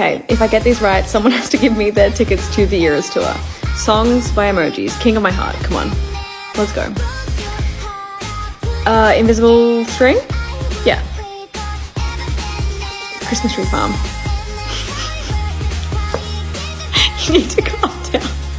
Okay, if I get these right, someone has to give me their tickets to the Eras tour. Songs by Emojis, King of My Heart, come on. Let's go. Invisible String? Yeah. Christmas Tree Farm. You need to calm down.